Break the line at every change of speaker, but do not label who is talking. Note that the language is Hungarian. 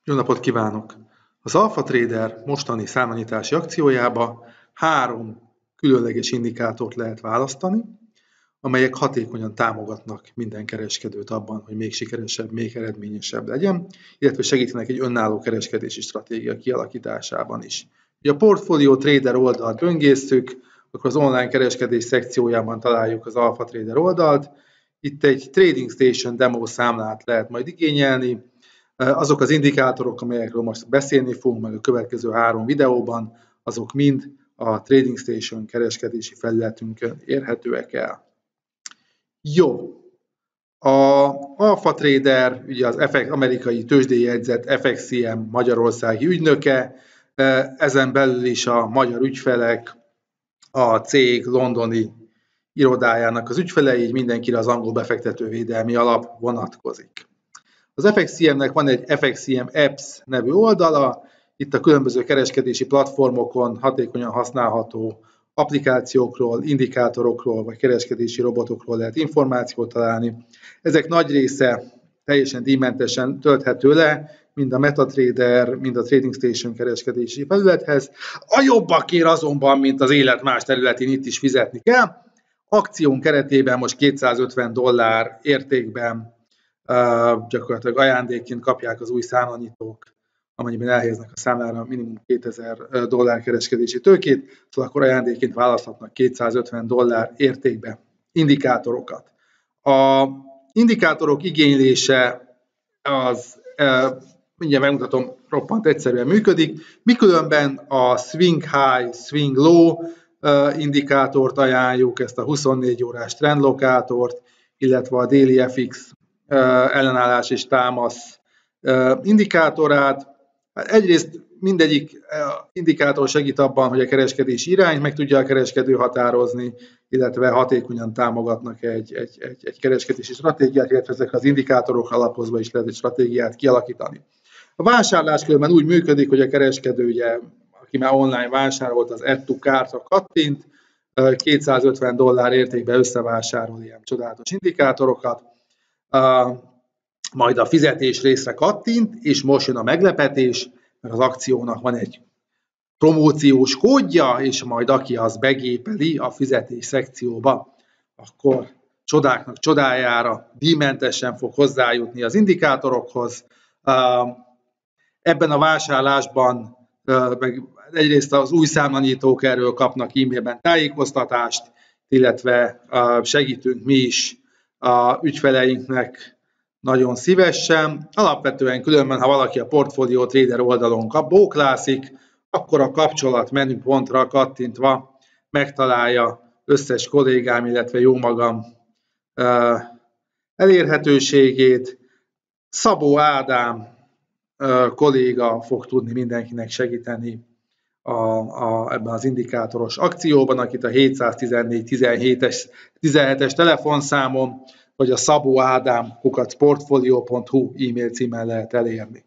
Jó napot kívánok! Az Alpha Trader mostani számlányitási akciójába 3 különleges indikátort lehet választani, amelyek hatékonyan támogatnak minden kereskedőt abban, hogy még sikeresebb, még eredményesebb legyen, illetve segítenek egy önálló kereskedési stratégia kialakításában is. Ha a Portfolio Trader oldalt böngészük, akkor az online kereskedés szekciójában találjuk az Alpha Trader oldalt. Itt egy Trading Station demo számlát lehet majd igényelni. Azok az indikátorok, amelyekről most beszélni fogunk meg a következő 3 videóban, azok mind a Trading Station kereskedési felületünkön érhetőek el. Jó, a Alpha Trader, ugye az amerikai tőzsdén jegyzett FXCM magyarországi ügynöke, ezen belül is a magyar ügyfelek, a cég londoni irodájának az ügyfelei, így mindenkire az angol befektetővédelmi alap vonatkozik. Az FXCM-nek van egy FXCM Apps nevű oldala, itt a különböző kereskedési platformokon hatékonyan használható applikációkról, indikátorokról vagy kereskedési robotokról lehet információt találni. Ezek nagy része teljesen díjmentesen tölthető le, mind a MetaTrader, mind a Trading Station kereskedési felülethez. A jobbakért azonban, mint az élet más területén, itt is fizetni kell. Akción keretében most $250 értékben gyakorlatilag ajándékként kapják az új számlanyitók, amennyiben elhelyeznek a számlára minimum $2000 kereskedési tőkét, szóval akkor ajándékként választhatnak $250 értékben indikátorokat. A indikátorok igénylése az, mindjárt megmutatom, roppant egyszerűen működik, mikülönben a Swing High, Swing Low indikátort ajánljuk, ezt a 24 órás trendlokátort, illetve a Daily FX ellenállás és támasz indikátorát. Egyrészt mindegyik indikátor segít abban, hogy a kereskedési irányt meg tudja a kereskedő határozni, illetve hatékonyan támogatnak egy kereskedési stratégiát, illetve ezekre az indikátorok alapozva is lehet egy stratégiát kialakítani. A vásárlás különben úgy működik, hogy a kereskedő, ugye, aki már online vásárolt, az Add to Cart-ra kattint, $250 értékben összevásárol ilyen csodálatos indikátorokat, majd a fizetés részre kattint, és most jön a meglepetés, mert az akciónak van egy promóciós kódja, és majd aki az begépeli a fizetés szekcióba, akkor csodáknak csodájára díjmentesen fog hozzájutni az indikátorokhoz. Ebben a vásárlásban egyrészt az új számlanyitók erről kapnak e-mailben tájékoztatást, illetve segítünk mi is a ügyfeleinknek nagyon szívesen. Alapvetően különben, ha valaki a Portfolio Trader oldalon bóklászik, akkor a kapcsolat menüpontra kattintva megtalálja összes kollégám, illetve jó magam elérhetőségét. Szabó Ádám kolléga fog tudni mindenkinek segíteni ebben az indikátoros akcióban, akit a 714 17-es telefonszámon, vagy a szabóádám@portfolio.hu e-mail címen lehet elérni.